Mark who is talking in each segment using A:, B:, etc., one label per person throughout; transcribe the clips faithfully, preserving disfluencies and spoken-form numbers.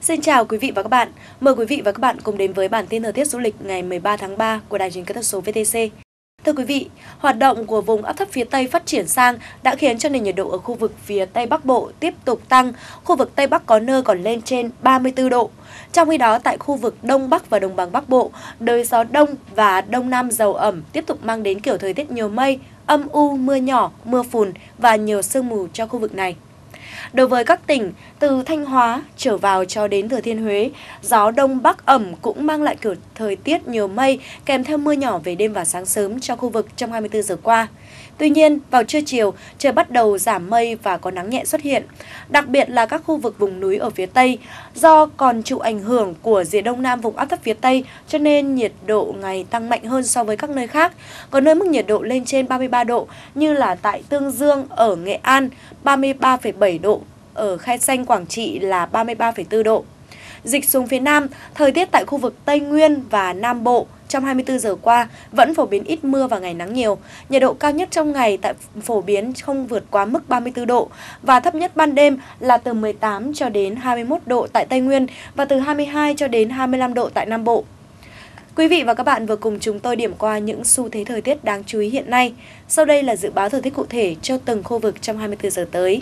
A: Xin chào quý vị và các bạn. Mời quý vị và các bạn cùng đến với bản tin thời tiết du lịch ngày mười ba tháng ba của Đài truyền hình kỹ thuật số vê tê xê. Thưa quý vị, hoạt động của vùng áp thấp phía Tây phát triển sang đã khiến cho nền nhiệt độ ở khu vực phía Tây Bắc Bộ tiếp tục tăng, khu vực Tây Bắc có nơi còn lên trên ba mươi tư độ. Trong khi đó, tại khu vực Đông Bắc và Đồng bằng Bắc Bộ, đới gió Đông và Đông Nam giàu ẩm tiếp tục mang đến kiểu thời tiết nhiều mây, âm u, mưa nhỏ, mưa phùn và nhiều sương mù cho khu vực này. Đối với các tỉnh từ Thanh Hóa trở vào cho đến Thừa Thiên Huế, gió Đông Bắc ẩm cũng mang lại kiểu thời tiết nhiều mây kèm theo mưa nhỏ về đêm và sáng sớm cho khu vực trong hai mươi tư giờ qua. Tuy nhiên, vào trưa chiều, trời bắt đầu giảm mây và có nắng nhẹ xuất hiện, đặc biệt là các khu vực vùng núi ở phía Tây. Do còn chịu ảnh hưởng của rìa Đông Nam vùng áp thấp phía Tây, cho nên nhiệt độ ngày tăng mạnh hơn so với các nơi khác. Có nơi mức nhiệt độ lên trên ba mươi ba độ như là tại Tương Dương ở Nghệ An, ba mươi ba phẩy bảy độ, ở Khe Sanh, Quảng Trị là ba mươi ba phẩy bốn độ. Dịch xuống phía Nam, thời tiết tại khu vực Tây Nguyên và Nam Bộ trong hai mươi tư giờ qua vẫn phổ biến ít mưa và ngày nắng nhiều. Nhiệt độ cao nhất trong ngày tại phổ biến không vượt quá mức ba mươi tư độ và thấp nhất ban đêm là từ mười tám cho đến hai mươi mốt độ tại Tây Nguyên và từ hai mươi hai cho đến hai mươi lăm độ tại Nam Bộ. Quý vị và các bạn vừa cùng chúng tôi điểm qua những xu thế thời tiết đáng chú ý hiện nay. Sau đây là dự báo thời tiết cụ thể cho từng khu vực trong hai mươi tư giờ tới.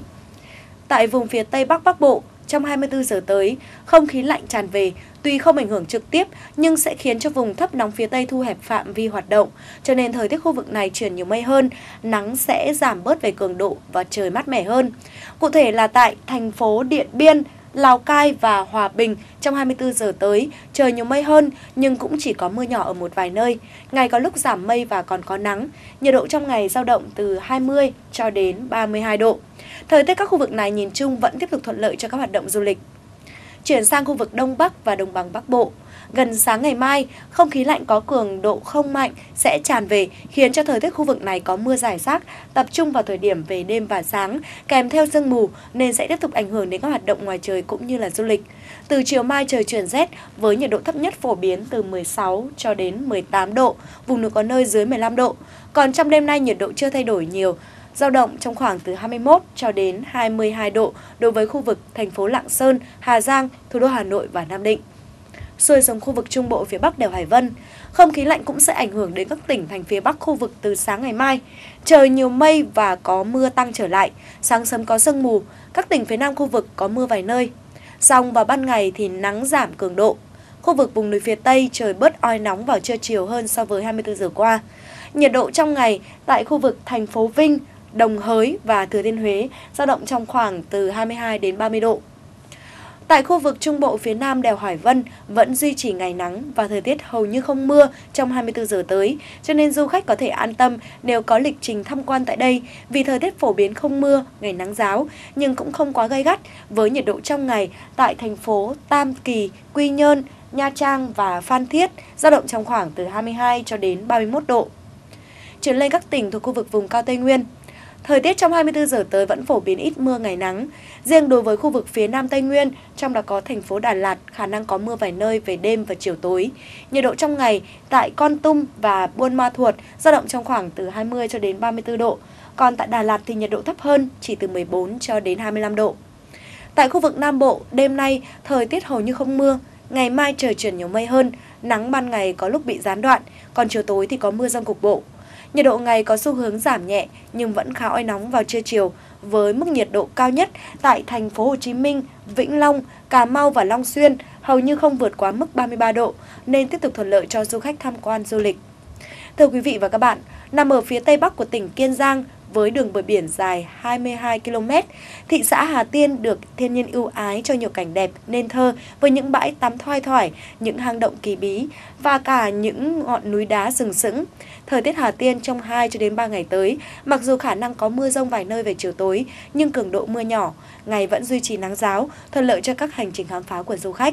A: Tại vùng phía Tây Bắc Bắc Bộ, trong hai mươi tư giờ tới, không khí lạnh tràn về, tuy không ảnh hưởng trực tiếp nhưng sẽ khiến cho vùng thấp nóng phía Tây thu hẹp phạm vi hoạt động, cho nên thời tiết khu vực này chuyển nhiều mây hơn, nắng sẽ giảm bớt về cường độ và trời mát mẻ hơn. Cụ thể là tại thành phố Điện Biên, Lào Cai và Hòa Bình trong hai mươi tư giờ tới, trời nhiều mây hơn nhưng cũng chỉ có mưa nhỏ ở một vài nơi. Ngày có lúc giảm mây và còn có nắng. Nhiệt độ trong ngày dao động từ hai mươi cho đến ba mươi hai độ. Thời tiết các khu vực này nhìn chung vẫn tiếp tục thuận lợi cho các hoạt động du lịch. Chuyển sang khu vực Đông Bắc và Đồng bằng Bắc Bộ. Gần sáng ngày mai, không khí lạnh có cường độ không mạnh sẽ tràn về, khiến cho thời tiết khu vực này có mưa rải rác, tập trung vào thời điểm về đêm và sáng, kèm theo sương mù nên sẽ tiếp tục ảnh hưởng đến các hoạt động ngoài trời cũng như là du lịch. Từ chiều mai trời chuyển rét với nhiệt độ thấp nhất phổ biến từ mười sáu cho đến mười tám độ, vùng núi có nơi dưới mười lăm độ. Còn trong đêm nay nhiệt độ chưa thay đổi nhiều, dao động trong khoảng từ hai mươi mốt cho đến hai mươi hai độ đối với khu vực thành phố Lạng Sơn, Hà Giang, thủ đô Hà Nội và Nam Định. Xuôi xuống khu vực Trung Bộ phía Bắc đèo Hải Vân, không khí lạnh cũng sẽ ảnh hưởng đến các tỉnh thành phía Bắc khu vực từ sáng ngày mai. Trời nhiều mây và có mưa tăng trở lại, sáng sớm có sương mù, các tỉnh phía Nam khu vực có mưa vài nơi. Song vào ban ngày thì nắng giảm cường độ. Khu vực vùng núi phía Tây trời bớt oi nóng vào trưa chiều hơn so với hai mươi tư giờ qua. Nhiệt độ trong ngày tại khu vực thành phố Vinh, Đồng Hới và Thừa Thiên Huế dao động trong khoảng từ hai mươi hai đến ba mươi độ. Tại khu vực Trung Bộ phía Nam đèo Hải Vân vẫn duy trì ngày nắng và thời tiết hầu như không mưa trong hai mươi tư giờ tới, cho nên du khách có thể an tâm nếu có lịch trình tham quan tại đây vì thời tiết phổ biến không mưa, ngày nắng ráo nhưng cũng không quá gay gắt với nhiệt độ trong ngày tại thành phố Tam Kỳ, Quy Nhơn, Nha Trang và Phan Thiết dao động trong khoảng từ hai mươi hai cho đến ba mươi mốt độ. Chuyển lên các tỉnh thuộc khu vực vùng cao Tây Nguyên. Thời tiết trong hai mươi tư giờ tới vẫn phổ biến ít mưa ngày nắng. Riêng đối với khu vực phía Nam Tây Nguyên, trong đó có thành phố Đà Lạt, khả năng có mưa vài nơi về đêm và chiều tối. Nhiệt độ trong ngày tại Kon Tum và Buôn Ma Thuột dao động trong khoảng từ hai mươi cho đến ba mươi tư độ. Còn tại Đà Lạt thì nhiệt độ thấp hơn, chỉ từ mười bốn cho đến hai mươi lăm độ. Tại khu vực Nam Bộ, đêm nay thời tiết hầu như không mưa. Ngày mai trời chuyển nhiều mây hơn, nắng ban ngày có lúc bị gián đoạn, còn chiều tối thì có mưa rông cục bộ. Nhiệt độ ngày có xu hướng giảm nhẹ nhưng vẫn khá oi nóng vào trưa chiều với mức nhiệt độ cao nhất tại thành phố Hồ Chí Minh, Vĩnh Long, Cà Mau và Long Xuyên hầu như không vượt quá mức ba mươi ba độ nên tiếp tục thuận lợi cho du khách tham quan du lịch. Thưa quý vị và các bạn, nằm ở phía tây bắc của tỉnh Kiên Giang với đường bờ biển dài hai mươi hai ki lô mét, thị xã Hà Tiên được thiên nhiên ưu ái cho nhiều cảnh đẹp nên thơ với những bãi tắm thoai thoải, những hang động kỳ bí và cả những ngọn núi đá sừng sững. Thời tiết Hà Tiên trong hai cho đến ba ngày tới, mặc dù khả năng có mưa rông vài nơi về chiều tối nhưng cường độ mưa nhỏ, ngày vẫn duy trì nắng ráo, thuận lợi cho các hành trình khám phá của du khách.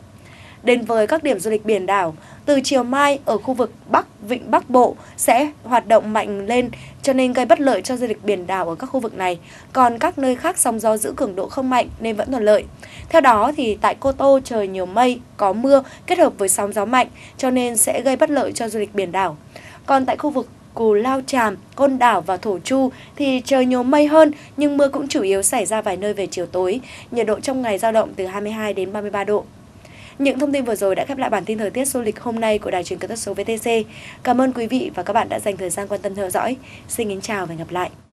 A: Đến với các điểm du lịch biển đảo, từ chiều mai ở khu vực Bắc, Vịnh Bắc Bộ sẽ hoạt động mạnh lên cho nên gây bất lợi cho du lịch biển đảo ở các khu vực này. Còn các nơi khác sóng gió giữ cường độ không mạnh nên vẫn thuận lợi. Theo đó thì tại Cô Tô trời nhiều mây, có mưa kết hợp với sóng gió mạnh cho nên sẽ gây bất lợi cho du lịch biển đảo. Còn tại khu vực Cù Lao Chàm, Côn Đảo và Thổ Chu thì trời nhiều mây hơn nhưng mưa cũng chủ yếu xảy ra vài nơi về chiều tối. Nhiệt độ trong ngày dao động từ hai mươi hai đến ba mươi ba độ. Những thông tin vừa rồi đã khép lại bản tin thời tiết du lịch hôm nay của Đài truyền kỹ thuật số vê tê xê. Cảm ơn quý vị và các bạn đã dành thời gian quan tâm theo dõi. Xin kính chào và hẹn gặp lại.